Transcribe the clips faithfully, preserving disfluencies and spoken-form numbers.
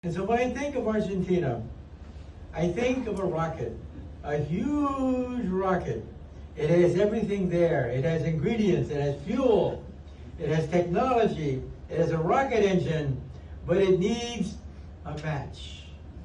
And so when I think of Argentina, I think of a rocket, a huge rocket. It has everything there. It has ingredients, it has fuel, it has technology, it has a rocket engine, but it needs a match.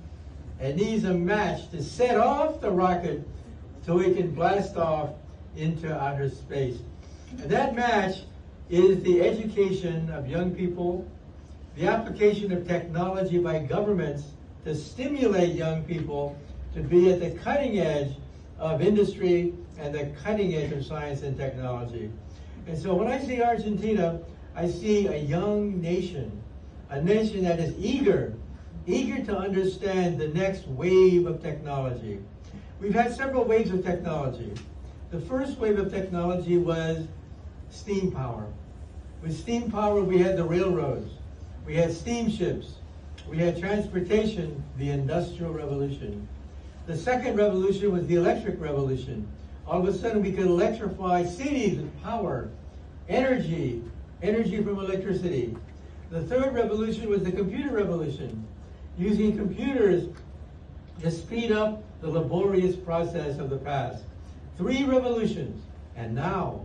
It needs a match to set off the rocket so it can blast off into outer space. And that match is the education of young people, the application of technology by governments to stimulate young people to be at the cutting edge of industry and the cutting edge of science and technology. And so when I see Argentina, I see a young nation, a nation that is eager, eager to understand the next wave of technology. We've had several waves of technology. The first wave of technology was steam power. With steam power, we had the railroads, we had steamships, we had transportation, the Industrial Revolution. The second revolution was the electric revolution. All of a sudden, we could electrify cities with power, energy, energy from electricity. The third revolution was the computer revolution, using computers to speed up the laborious process of the past. Three revolutions, and now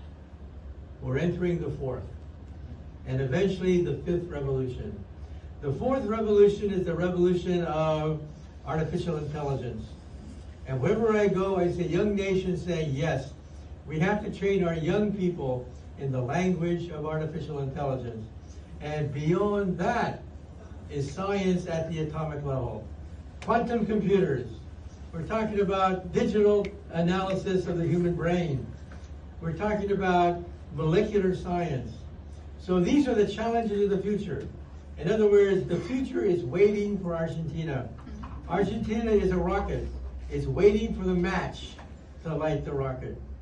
we're entering the fourth, and eventually the fifth revolution. The fourth revolution is the revolution of artificial intelligence. And wherever I go, I see young nations saying, yes, we have to train our young people in the language of artificial intelligence. And beyond that is science at the atomic level. Quantum computers. We're talking about digital analysis of the human brain. We're talking about molecular science. So these are the challenges of the future. In other words, the future is waiting for Argentina. Argentina is a rocket. It's waiting for the match to light the rocket.